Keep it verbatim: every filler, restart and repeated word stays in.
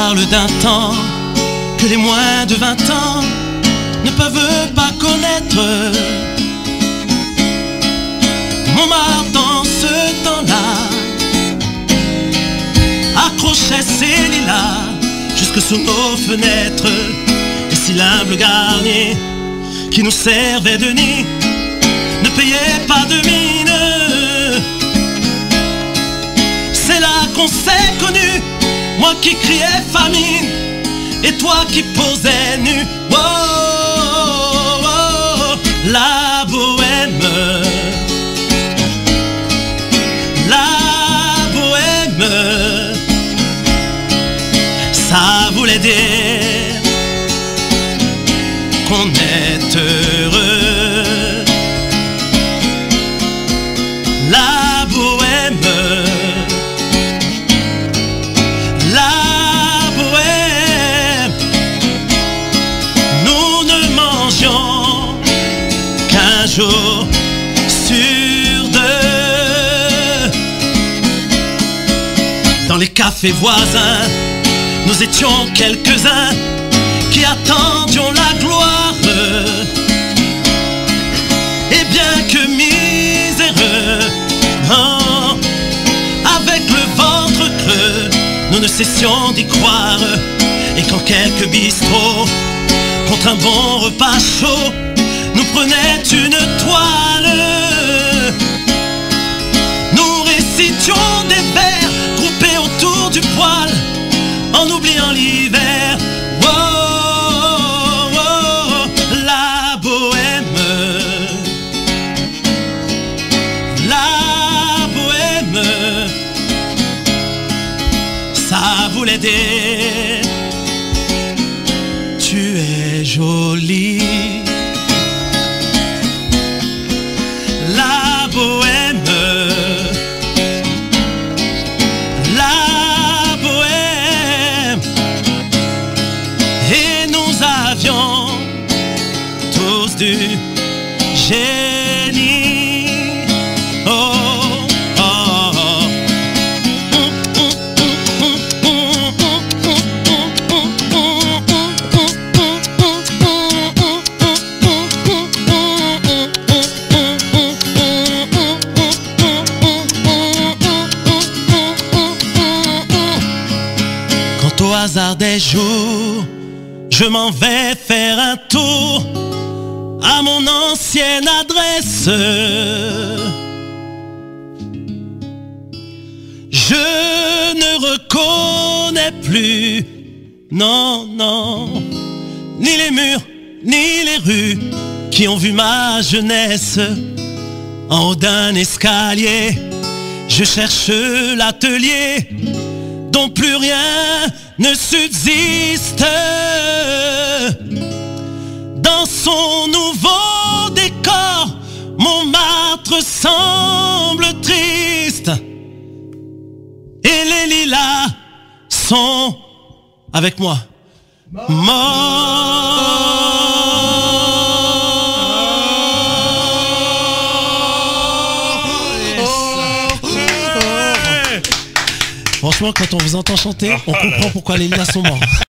parle d'un temps que les moins de vingt ans ne peuvent pas connaître. Montmartre dans ce temps-là accrochait ses lilas jusque sous nos fenêtres. Et si l'humble garni qui nous servait de nid ne payait pas de mine, c'est là qu'on s'est connus, moi qui criais famine et toi qui posais nu. Oh, oh, oh, la bohème, la bohème, ça voulait dire qu'on est heureux. La bohème, la bohème, nous ne mangions qu'un jour sur deux. Dans les cafés voisins, nous étions quelques-uns qui attendions la gloire. Et bien que miséreux, oh, avec le ventre creux, nous ne cessions d'y croire. Et quand quelques bistrots, contre un bon repas chaud, nous prenaient une toile, nous récitions des vers groupés autour du poêle, en oubliant l'hiver. Oh, oh, oh, la bohème, la bohème, ça voulait dire tu es jolie. La bohème, la bohème, et nous avions tous du génie. Oh, oh, oh. Quant au hasard des jours, je m'en vais faire un tour à mon ancienne adresse. Je ne reconnais plus, non, non, ni les murs, ni les rues qui ont vu ma jeunesse. En haut d'un escalier, je cherche l'atelier dont plus rien ne subsiste. Dans son nouveau décor, Montmartre semble triste, et les lilas sont avec moi morts. Franchement, quand on vous entend chanter, on comprend pourquoi les lilas sont morts.